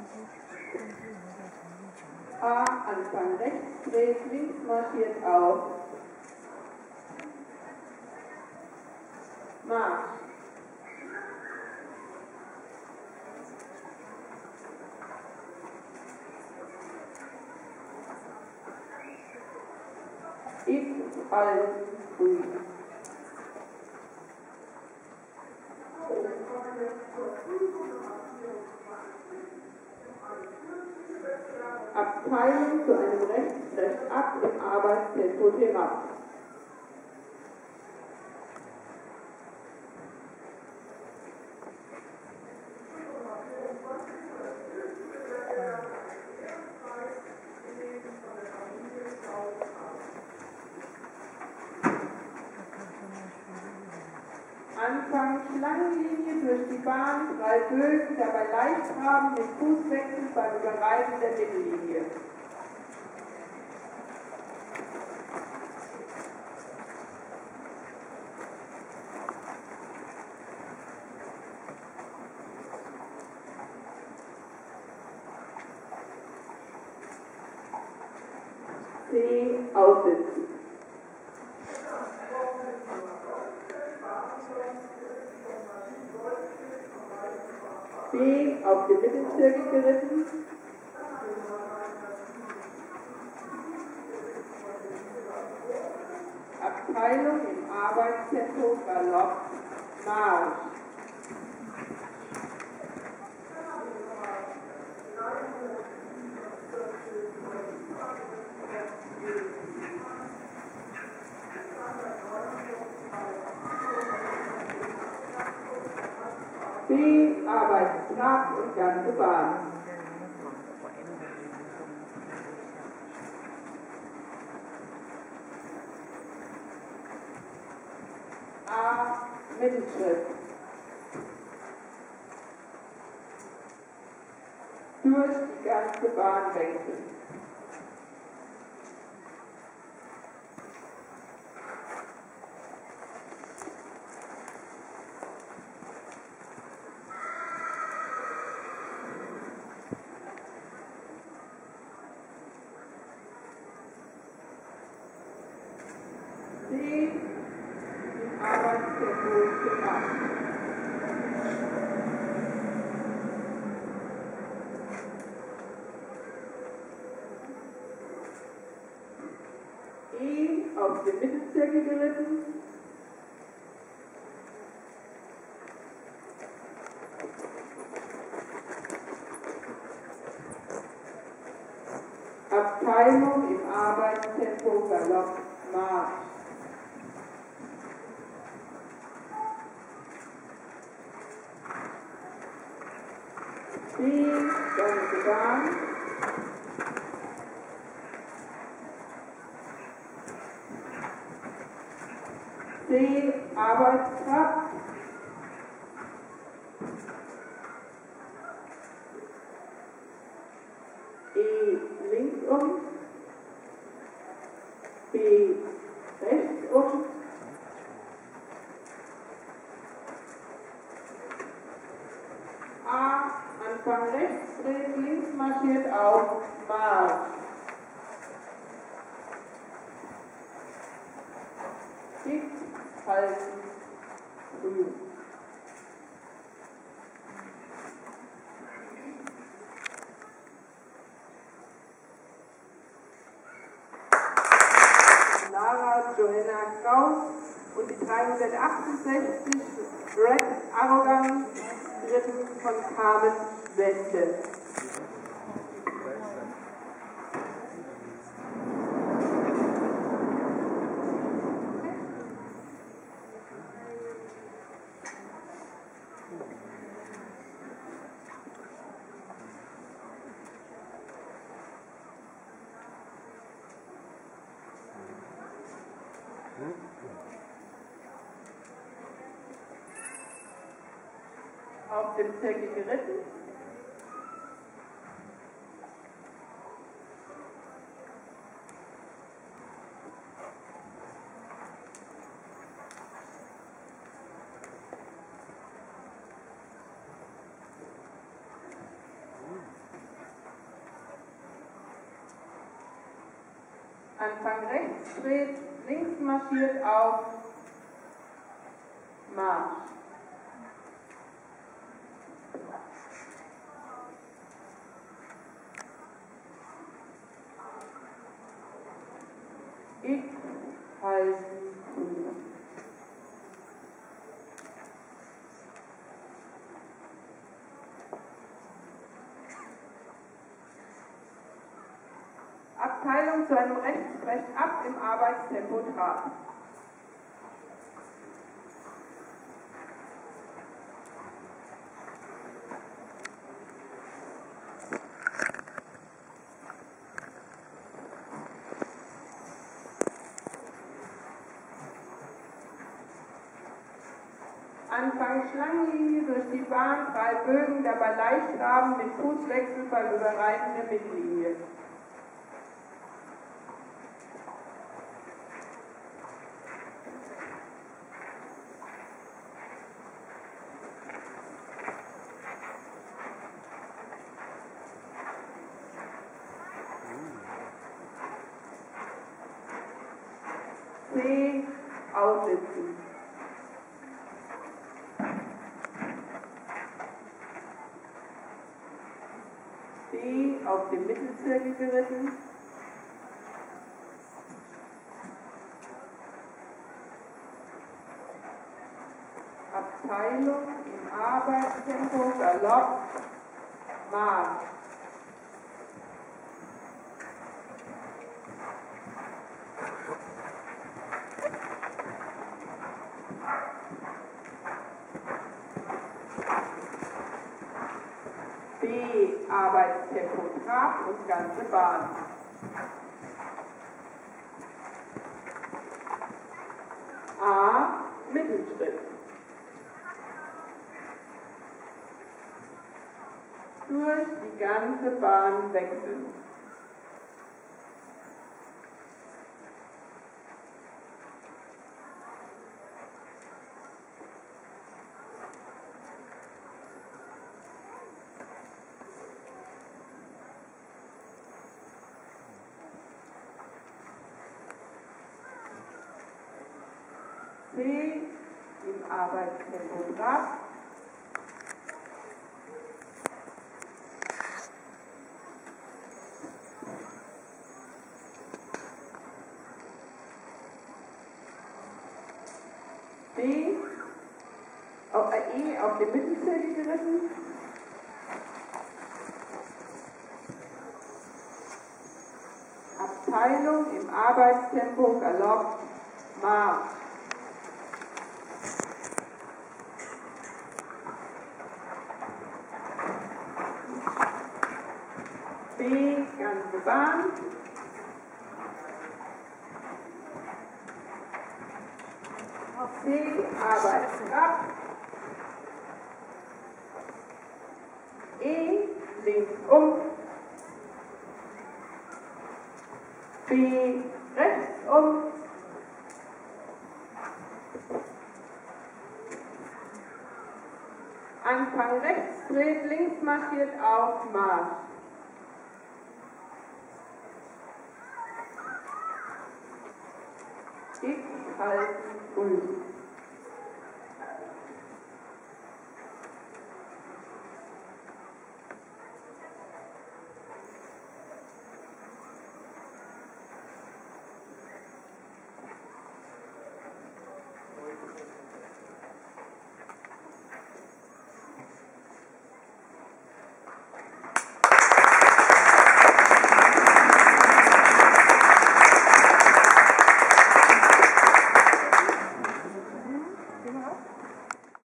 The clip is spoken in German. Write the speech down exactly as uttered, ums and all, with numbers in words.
A, Anfang rechts, dreht links, marschiert auf. Marsch. X, halten, grün. Abteilung zu einem rechts, rechts ab im Arbeitstempo herab. Anfang Schlangenlinie durch die Bahn, drei Bögen, dabei leicht traben, den Fußwechsel beim Überreiten der Mittellinie. C, aussitzen. B, auf den Mittelzirkel geritten. Abteilung im Arbeitstempo Galopp, Marsch. B, Arbeit, Trab und ganze Bahn. A, Mittelschritt. Durch die ganze Bahn wechseln. C, im Arbeitstempo gemacht. E, auf den Mittelzirkel geritten. Abteilung im Arbeitstempo Galopp, Marsch. C, ganze Bahn. C, Arbeitskraft. E, links um. B, rechts um. A, Anfang rechts, dreht links, marschiert auf, Marsch. X, halten, grün. Lara Johanna Kraus und die dreihundertachtundsechzig Red Arrogant, geritten von Carmen Wende. Auf dem Zirkel geritten. Anfang rechts dreht, links marschiert auf Marsch. X halten grün. Abteilung zu einem Rechtsbrech ab im Arbeitstempo Trab. Anfang Schlangenlinie durch die Bahn, drei Bögen, dabei Leichtraben mit Fußwechsel beim Überreiten der Mittellinie. C. Aussitzen. D. Auf dem Mittelzirkel geritten. Abteilung im Arbeitstempo Galopp Marsch. B. Arbeitstempo Trab und ganze Bahn. A. Mittelschritt. Durch die ganze Bahn wechseln. C. Im Arbeitstempo Trab. B. Auf, äh, E. Auf dem Mittelzirkel geritten. Abteilung im Arbeitstempo Galopp Marsch. B. Ganze Bahn. C. Arbeitstrab. E. Links um. B. Rechts um. Anfang rechts dreht, links marschiert auf Marsch. X halten grün.